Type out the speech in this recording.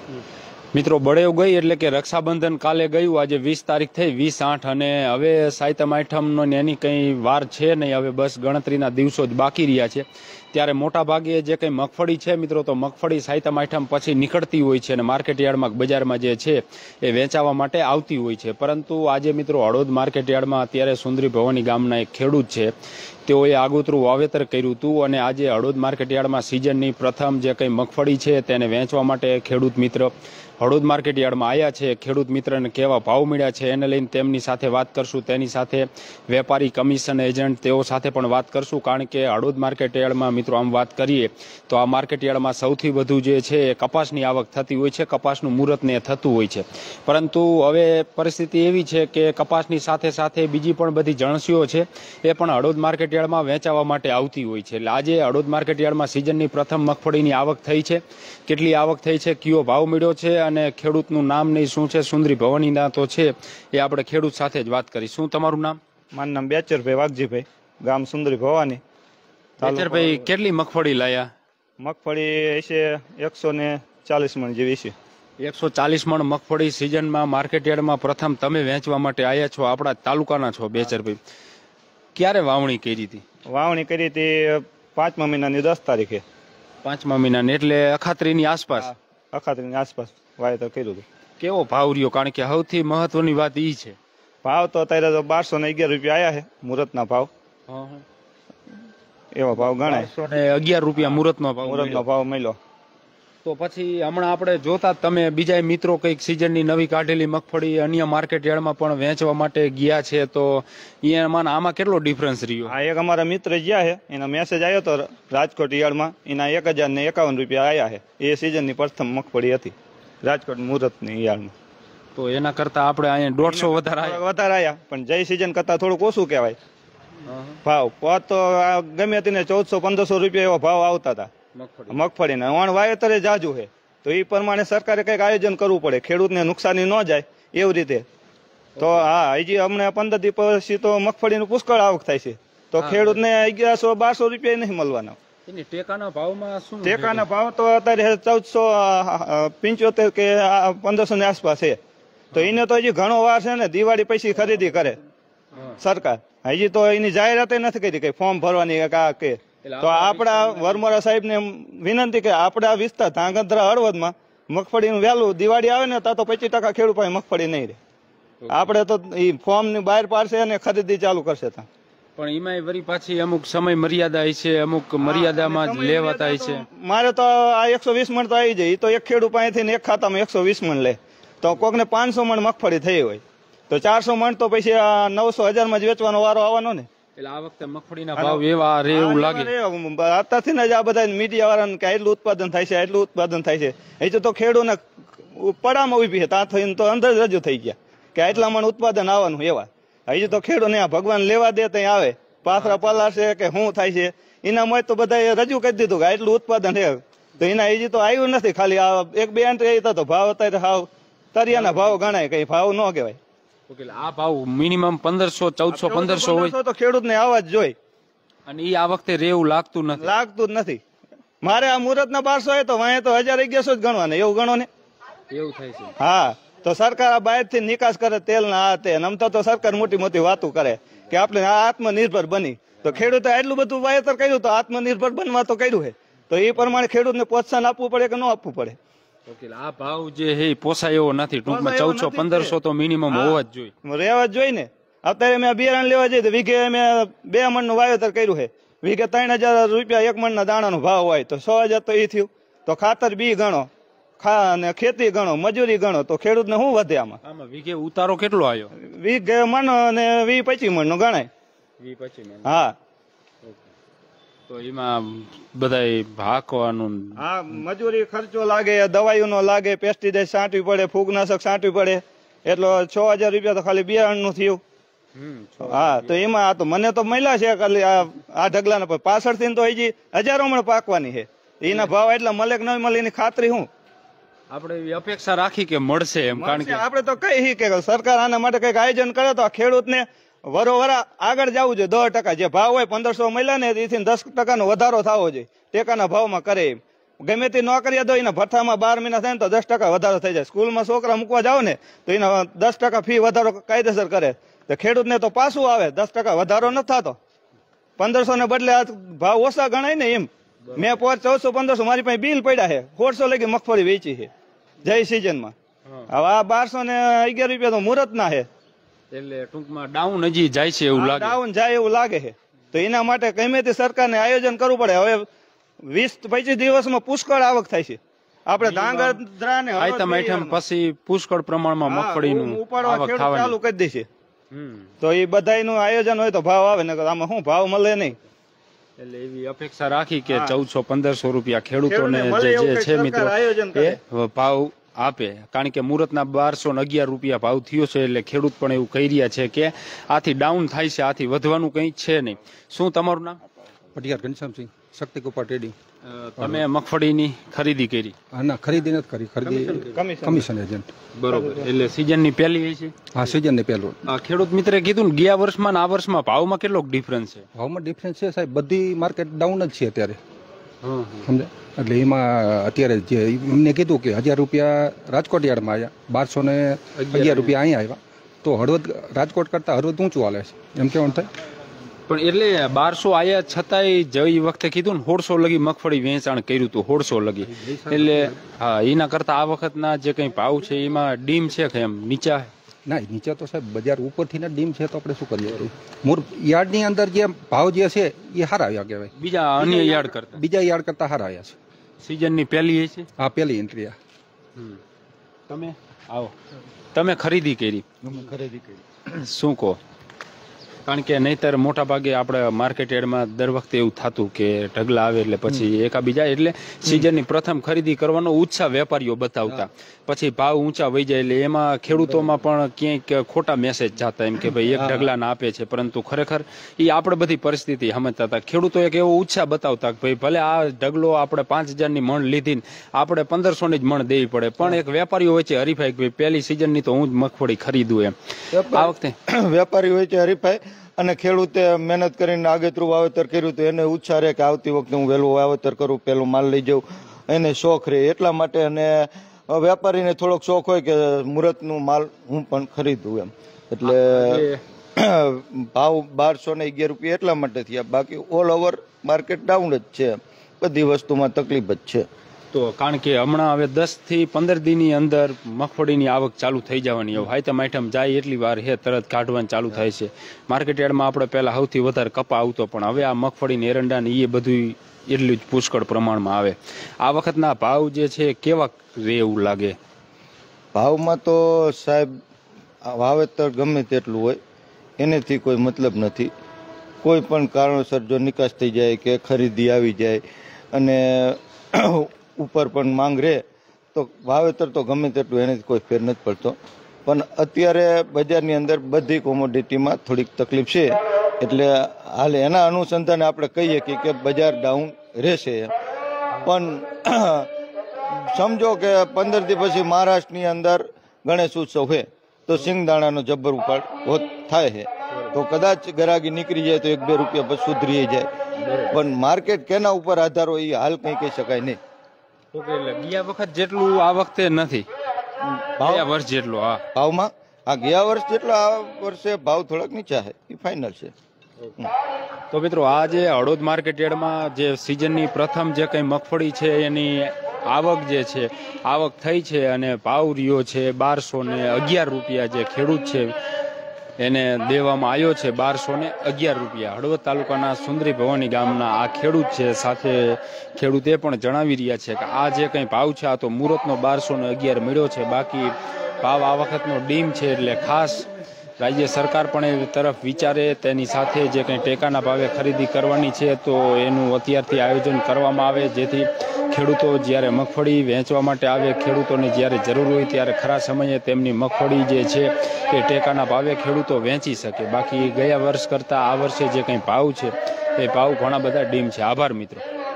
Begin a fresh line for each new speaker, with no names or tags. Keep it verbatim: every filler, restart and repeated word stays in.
મિત્રો બળેવ ગઈ એટલે કે રક્ષાબંધન કાલે ગયું, આજે વીસ તારીખ થઈ, વીસ આઠ, અને હવે સાતમ આઠમનો એની કંઈ વાર છે નહીં, હવે બસ ગણતરીના દિવસો જ બાકી રહ્યા છે. ત્યારે મોટા ભાગે જે કંઈ મગફળી છે મિત્રો, તો મગફળી સાતમ આઠમ પછી નીકળતી હોય છે અને માર્કેટ યાર્ડમાં બજારમાં જે છે એ વેચાવા માટે આવતી હોય છે. પરંતુ આજે મિત્રો હળોદ માર્કેટ યાર્ડમાં અત્યારે સુંદરી ભવાની ગામના એક ખેડૂત છે, તેઓએ આગોતરું વાવેતર કર્યું હતું અને આજે હળોદ માર્કેટ યાર્ડમાં સિઝનની પ્રથમ જે કંઈ મગફળી છે તેને વેચવા માટે ખેડૂત મિત્ર હળોદ માર્કેટ યાર્ડમાં આવ્યા છે. ખેડૂત મિત્રને કેવા ભાવ મળ્યા છે એને લઈને તેમની સાથે વાત કરશું. તેની સાથે વેપારી, કમિશન એજન્ટ, તેઓ સાથે પણ વાત કરશું. કારણ કે હળોદ માર્કેટ યાર્ડમાં મિત્રો આમ વાત કરીએ તો આ માર્કેટ યાર્ડમાં સૌથી વધુ જે છે એ કપાસની આવક થતી હોય છે, કપાસનું મુહૂર્ત ને થતું હોય છે. પરંતુ હવે પરિસ્થિતિ એવી છે કે કપાસની સાથે સાથે બીજી પણ બધી જણસીઓ છે એ પણ હળોદ માર્કેટ યાર્ડમાં વેચાવા માટે આવતી હોય છે. એટલે આજે હળોદ માર્કેટ યાર્ડમાં સિઝનની પ્રથમ મગફળીની આવક થઈ છે. કેટલી આવક થઈ છે, કયો ભાવ મળ્યો છે અને ખેડૂતનું નામ નહીં શું છે, સુંદરી ભવાનીના તો છે, એ આપણે ખેડૂત સાથે જ વાત કરી. શું તમારું નામ?
મારું નામ બેચરભાઈ વાઘજીભાઈ, ગામ સુંદરી ભવાની.
બેચરભાઈ, કેટલી મગફળી લાયા?
મગફળી છે એકસો ને ચાલીસ મણ જેવી છે.
એકસો ચાલીસ મણ મગફળી સિઝનમાં માર્કેટ યાર્ડમાં પ્રથમ તમે વેચવા માટે આવ્યા છો, આપણા તાલુકાના છો બેચરભાઈ. ક્યારે વાવણી કરી હતી?
વાવણી કરી હતી પાંચમા મહિનાની દસ તારીખે.
પાંચમા મહિનાની એટલે અખાત્રીની આસપાસ?
અખાત્રીની આસપાસ વાવેતર કર્યું હતું.
કેવો ભાવ રહ્યો? કારણ કે સૌથી મહત્વની વાત એ છે
ભાવ તો અત્યારે તો બારસો ને અગિયાર રૂપિયા આયા છે મુહૂર્તના ભાવ. એવો ભાવ ગણાય.
અગિયાર રૂપિયા મુહૂર્તનો ભાવ
મુહૂર્તનો ભાવ મળ્યો.
તો પછી હમણાં આપણે જોતા તમે બીજા મિત્રો કઈક સિઝનની નવી કાઢેલી મગફળી અન્ય માર્કેટ યાર્ડમાં પણ વેચવા માટે ગયા છે, તો એમાં આમાં કેટલો ડિફરન્સ રહ્યો?
આ એક અમારા મિત્ર ગયા છે, એનો મેસેજ આવ્યો હતો રાજકોટ યાર્ડમાં, એના એક હજાર ને એકાવન રૂપિયા આવ્યા છે. એ સિઝનની પ્રથમ મગફળી હતી રાજકોટ મુહૂર્તની યાર્ડમાં.
તો એના કરતા આપણે અહીંયા દોઢસો વધારે
વધારે આવ્યા, પણ જય સિઝન કરતા થોડુંક ઓછું કહેવાય ભાવ. પોત તો ગમે તેને ચૌદસો પંદરસો રૂપિયા એવો ભાવ આવતા હતા મગફળીના. વણ વાવેતરે જાજુ છે તો એ પ્રમાણે સરકારે કઈક આયોજન કરવું પડે, ખેડૂતને નુકસાની ન જાય એવી રીતે. તો હા, હજી અમને પંદર દી પછી તો મગફળીનું પુષ્કળ આવક થાય છે, તો ખેડૂતને અગિયારસો બારસો રૂપિયા નહીં મળવાના.
ટેકાના ભાવમાં શું?
ટેકાના ભાવ તો અત્યારે ચૌદસો પંચોતેર કે પંદરસો ની આસપાસ છે. તો એને તો હજી ઘણો વાર છે ને, દિવાળી પછી ખરીદી કરે સરકાર. હજી તો એની જાહેરાત નથી કરી કઈ ફોર્મ ભરવાની કે. તો આપડા વરમોરા સાહેબ ને વિનંતી કે આપડા વિસ્તાર ધાંગધ્રા હળવદમાં મગફળીનું વહેલું દિવાળી આવે ને તો પચીસ ટકા ખેડૂત પાસે મગફળી નહીં રહે. આપડે તો ફોર્મ ની બહાર પાડશે અને ખરીદી ચાલુ કરશે.
પણ એમાં વરી પાછી અમુક સમય મર્યાદા છે, અમુક મર્યાદામાં જ લેવાતા છે.
મારે તો આ એકસો વીસ મણ તો આવી જાય, એ તો એક ખેડૂત પાસેથી એક ખાતામાં એકસો વીસ મણ લે, તો કોક ને પાંચસો મણ મગફળી થઈ હોય તો ચારસો મણ તો પછી આ નવસો હજાર માં જ વેચવાનો વારો આવવાનો ને.
એટલે આ વખતે મગફળીના ભાવ એવા રે એવું લાગે
અત્યારથી જ આ બધા મીડિયા વાળાને કે એટલું ઉત્પાદન થાય છે, એટલું ઉત્પાદન થાય છે. એ તો ખેડૂતને પડામાં ઉભી છે, ત્યાં થઈને તો અંદર રજૂ થઈ ગયા કે આટલા મણ ઉત્પાદન આવવાનું. એવા હજી તો ખેડૂતને ભગવાન લેવા દે ત્યાં આવે, પાથરા પલાશે કે શું થાય છે એના મોય તો બધા રજૂ કરી દીધું કે એટલું ઉત્પાદન છે. તો એના હજી તો આવ્યું નથી, ખાલી આ એક બે એન્ટ્રી તો ભાવ અત્યારે હાવ તરિયાના ભાવ ગણાય, કઈ ભાવ ન કહેવાય.
આ ભાવ મિનિમમ પંદરસો ચૌદસો પંદરસો હોય તો
ખેડૂત ને આવા જ જોઈ,
અને એ આ વખતે રેવું લાગતું નથી
લાગતું જ નથી. મારે આ મુહૂર્ત ના બારસો હોય તો વાંહે તો હજાર અગિયારસો જ ગણવાના, એવું ગણો ને.
એવું થાય છે.
હા, તો સરકાર આ બહાર થી નિકાસ કરે તેલ ના આ તે, નમતા તો સરકાર મોટી મોટી વાતો કરે કે આપણે આત્મનિર્ભર બની. તો ખેડૂતે એટલું બધું વાવેતર કર્યું તો આત્મનિર્ભર બનવા તો કર્યું છે, તો એ પ્રમાણે ખેડૂતને પ્રોત્સાહન આપવું પડે કે ન આપવું પડે.
આ ભાવ જે હે પોસાય એવો નથી. ટૂંકમાં ચૌદસો પંદરસો તો મિનિમમ હોવા જ જોઈએ,
રહેવા જ જોઈએ ને. અત્યારે મેં બિયારણ લેવા જઈએ તો વીઘે મેં બે મણ નું વાવેતર કર્યું છે, વીઘે ત્રણ હજાર રૂપિયા એક મણ ના દાણા નો ભાવ હોય તો સો હજાર તો એ થયું. તો ખાતર બી ગણો, ખા અને ખેતી ગણો, મજૂરી ગણો, તો ખેડૂત ને શું વધે આમાં?
આમાં વીઘે ઉતારો કેટલો આવ્યો?
વીઘે મણ અને વી પચીસ મણ નો ગણાય.
વી પચીસ મણ.
હા,
તો એમાં બધા હાકવાનું,
હા, મજૂરી ખર્ચો લાગે, દવાઈઓ નો લાગે, પેસ્ટિસાઇડ છાંટવી પડે, ફૂગનાશક છાંટવી પડે, એટલો છ હજાર રૂપિયા તો ખાલી બિયારણ નું થયું. હા, તો એમાં આ તો મને તો મળ્યા છે ખાલી આ ઢગલા ના, પાછળ થી તો હજી હજારો મણ પાકવાની છે. એના ભાવ એટલા મળે કે ન મળે એની ખાતરી હું
આપણે અપેક્ષા રાખી કે મળશે એમ. કારણ કે
આપણે તો કઈ કે સરકાર આના માટે કઈક આયોજન કરે તો ખેડૂત ને વરોવરા આગળ જવું જોઈએ. દસ ટકા જે ભાવ હોય પંદરસો મળ્યા ને એથી દસ ટકા નો વધારો થવો જોઈએ ટેકાના ભાવમાં કરે એમ. ગમે તે નોકરી દો એના ભથ્થામાં બાર મહિના થાય ને તો દસ ટકા વધારો થઈ જાય. સ્કૂલમાં છોકરા મૂકવા જાવ ને તો એના દસ ટકા ફી વધારો કાયદેસર કરે. તો ખેડૂતને તો પાછું આવે, દસ ટકા વધારો નથી થતો. પંદરસો ને બદલે આ ભાવ ઓછા ગણાય ને એમ. મેં પોર ચૌદસો પંદરસો મારી પાસે બિલ પડ્યા છે, સોળસો લગી મગફળી વેચી છે જય સિઝનમાં. હવે આ બારસો ને અગિયાર રૂપિયા તો મુહૂર્ત ના છે,
એટલે ટૂંકમાં ડાઉન હજી જાય છે એવું લાગે.
ડાઉન જાય એવું લાગે છે. તો એના માટે ગમે તે સરકારને આયોજન કરવું પડે. હવે વીસ પચીસ દિવસમાં પુષ્કળ આવક થાય છે. આપણે ધાંગધ્રા ને
આઈટમ આઈટમ પછી પુષ્કળ પ્રમાણમાં મગફળીનું આવક થવાની
ચાલુ કરી દેશે. તો એ બધાનું આયોજન હોય તો ભાવ આવે, ને આમાં શું ભાવ મળે નહીં.
એટલે એવી અપેક્ષા રાખી કે ચૌદસો પંદરસો રૂપિયા ખેડૂતોને જે છે મિત્રો એ ભાવ આપે. કારણ કે મુહૂર્તના બારસો ને અગિયાર રૂપિયા ભાવ થયો છે, એટલે ખેડૂત પણ એવું કહી રહ્યા છે કે આથી ડાઉન થાય છે, આથી વધવાનું કંઈ છે નહીં. શું તમારું નામ?
પટિયાર ઘનશ્યામસિંહ, શક્તિ કુપા ટ્રેડિંગ.
તમે મગફળીની ખરીદી કરી?
ના, ખરીદી નથી કરી, ખરીદી કમિશન એજન્ટ.
બરોબર. એટલે સિઝનની પહેલી છે? હા,
સિઝનની પહેલું.
ખેડૂત મિત્રે કીધું ને ગયા વર્ષમાં ને આ વર્ષમાં ભાવમાં કેટલો ડિફરન્સ છે?
ભાવમાં ડિફરન્સ છે સાહેબ, બધી માર્કેટ ડાઉન જ છે અત્યારે, સમજે. એટલે એમાં અત્યારે જે એમને કીધું કે હજાર રૂપિયા રાજકોટ યાર્ડમાં આવ્યા, બારસો ને અગિયાર રૂપિયા અહીંયા આવ્યા, તો હળવદ રાજકોટ કરતા હળવદ ઊંચું હાલે છે એમ કેવાનું થાય.
પણ એટલે બારસો આયા છતાંય જઈ વખતે કીધું ને સોળસો લગી મગફળી વેચાણ કર્યું હતું, સોળસો લગી. એટલે હા, એના કરતા આ વખતના જે કઈ ભાવ છે એમાં ડીમ છે કે એમ નીચા?
ના, નીચે તો સાહેબ બજાર ઉપરથી ના ડીમ છે, તો આપણે શું કરીએ. મૂળ યાર્ડની અંદર જે ભાવ જે છે એ સારા આવ્યા કહેવાય,
બીજા અન્ય યાર્ડ કરતા
બીજા યાર્ડ કરતા સારા આવ્યા છે.
સિઝનની પહેલી છે?
હા, પહેલી એન્ટ્રી.
તમે આવો, તમે ખરીદી કરી?
ખરીદી કરી.
શું કહો? કારણ કે નહીતર મોટા ભાગે આપણે માર્કેટ યાર્ડમાં દર વખતે એવું થતું કે ઢગલા આવે એટલે પછી એકાબીજા, એટલે સિઝનની પ્રથમ ખરીદી કરવાનો ઉત્સાહ વેપારીઓ બતાવતા, પછી ભાવ ઊંચા વહી જાય એટલે એમાં ખેડૂતોમાં પણ ક્યાંક ખોટા મેસેજ જતા એમ કે ભાઈ એક ઢગલાને આપે છે, પરંતુ ખરેખર એ આપણે બધી પરિસ્થિતિ સમજતા હતા. ખેડૂતો એક એવો ઉત્સાહ બતાવતા કે ભાઈ ભલે આ ઢગલો આપણે પાંચ હજારની મણ લીધી આપણે પંદરસો ની જ મણ દેવી પડે, પણ એક વેપારીઓ વચ્ચે હરીફાઈ કે ભાઈ પહેલી સિઝનની તો હું જ મગફળી ખરીદું એમ. આ વખતે
વેપારીઓ વચ્ચે હરીફાઈ અને ખેડૂતે મહેનત કરીને આગેતરું વાવેતર કર્યું તો એને ઉત્સાહ રહે કે આવતી વખતે હું વહેલું વાવેતર કરું, પેલું માલ લઈ જાઉં, એને શોખ રહે એટલા માટે. અને વેપારીને થોડોક શોખ હોય કે મુહૂર્તનું માલ હું પણ ખરીદું એમ. એટલે ભાવ બારસો ને અગિયાર રૂપિયા એટલા માટે થયા, બાકી ઓલ ઓવર માર્કેટ ડાઉન જ છે, બધી વસ્તુમાં તકલીફ જ છે.
તો કારણ કે હમણાં હવે દસ થી પંદર દિનની અંદર મગફળીની આવક ચાલુ થઈ જવાની. હવે આઈટમ આઈટમ જાય એટલી વાર હે તરત કાઢવાનું ચાલુ થાય છે. માર્કેટ યાર્ડમાં આપણે પહેલા સૌથી વધારે કપા આવતો, પણ હવે આ મગફળી એરંડા ને એ બધું એટલું જ પુષ્કળ પ્રમાણમાં આવે. આ વખતના ભાવ જે છે કેવા રે એવું લાગે?
ભાવમાં તો સાહેબ વાવેતર ગમે તેટલું હોય એનેથી કોઈ મતલબ નથી. કોઈ પણ કારણોસર જો નિકાસ થઈ જાય કે ખરીદી આવી જાય અને ઉપર પણ માંગ રહે તો વાવેતર તો ગમે તેટલું એને કોઈ ફેર નથી પડતો. પણ અત્યારે બજારની અંદર બધી કોમોડિટીમાં થોડીક તકલીફ છે, એટલે હાલ એના અનુસંધાને આપણે કહીએ કે બજાર ડાઉન રહેશે. પણ સમજો કે પંદર દી પછી મહારાષ્ટ્રની અંદર ગણેશ ઉત્સવ છે તો સિંગદાણાનો જબ્બર ઉપાડ થાય છે, તો કદાચ ગરાગી નીકળી જાય તો એક બે રૂપિયા પછી સુધરી જાય. પણ માર્કેટ કેના ઉપર આધાર હોય એ હાલ કંઈ કહી શકાય નહીં.
ગયા વખત જેટલું આ વખતે નથી, ગયા વર્ષ જેટલું. હા,
ભાવમાં આ ગયા વર્ષ જેટલો આ વર્ષે ભાવ થોડાક નીચા છે, એ ફાઇનલ છે.
તો મિત્રો આ જે હળવદ માર્કેટ યાર્ડમાં જે સિઝનની પ્રથમ જે કંઈ મગફળી છે એની આવક જે છે આવક થઈ છે અને ભાવ રહ્યો છે બારસો ને અગિયાર રૂપિયા. જે ખેડૂત છે એને દેવામાં આવ્યો છે બારસો ને અગિયાર રૂપિયા. હળવદ તાલુકાના સુંદરી ભવાની ગામના આ ખેડૂત છે. સાથે ખેડૂતે પણ જણાવી રહ્યા છે કે આ જે કંઈ ભાવ છે આ તો મુહૂર્તનો બારસો ને અગિયાર મળ્યો છે, બાકી ભાવ આ વખતનો ડીમ છે. એટલે ખાસ રાજ્ય સરકાર પણ એ તરફ વિચારે, તેની સાથે જે કંઈ ટેકાના ભાવે ખરીદી કરવાની છે તો એનું અત્યારથી આયોજન કરવામાં આવે, જેથી ખેડૂતો જ્યારે મગફળી વેચવા માટે આવે, ખેડૂતોને જ્યારે જરૂર હોય ત્યારે ખરા સમયે તેમની મગફળી જે છે એ ટેકાના ભાવે ખેડૂતો વેચી શકે. બાકી ગયા વર્ષ કરતાં આ વર્ષે જે કંઈ ભાવ છે એ ભાવ ઘણા બધા ડીમ છે. આભાર મિત્રો.